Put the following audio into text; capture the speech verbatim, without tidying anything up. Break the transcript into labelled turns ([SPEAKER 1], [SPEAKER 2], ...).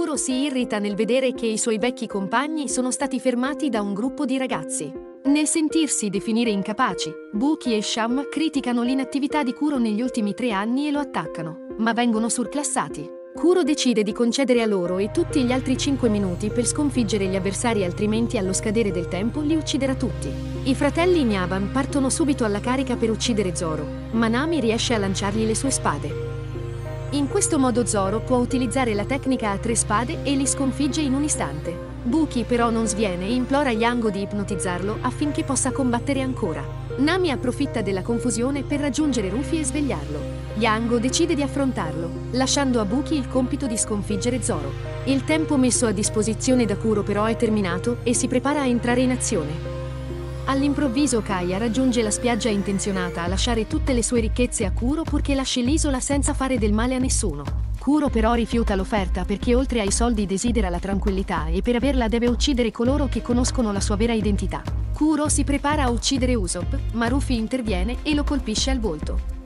[SPEAKER 1] Kuro si irrita nel vedere che i suoi vecchi compagni sono stati fermati da un gruppo di ragazzi. Nel sentirsi definire incapaci, Buki e Sham criticano l'inattività di Kuro negli ultimi tre anni e lo attaccano, ma vengono surclassati. Kuro decide di concedere a loro e tutti gli altri cinque minuti per sconfiggere gli avversari, altrimenti allo scadere del tempo li ucciderà tutti. I fratelli Nyaban partono subito alla carica per uccidere Zoro, ma Nami riesce a lanciargli le sue spade. In questo modo Zoro può utilizzare la tecnica a tre spade e li sconfigge in un istante. Buki però non sviene e implora Yango di ipnotizzarlo affinché possa combattere ancora. Nami approfitta della confusione per raggiungere Rufy e svegliarlo. Yango decide di affrontarlo, lasciando a Buki il compito di sconfiggere Zoro. Il tempo messo a disposizione da Kuro però è terminato e si prepara a entrare in azione. All'improvviso Kaya raggiunge la spiaggia intenzionata a lasciare tutte le sue ricchezze a Kuro purché lasci l'isola senza fare del male a nessuno. Kuro però rifiuta l'offerta perché oltre ai soldi desidera la tranquillità e per averla deve uccidere coloro che conoscono la sua vera identità. Kuro si prepara a uccidere Usopp, ma Rufy interviene e lo colpisce al volto.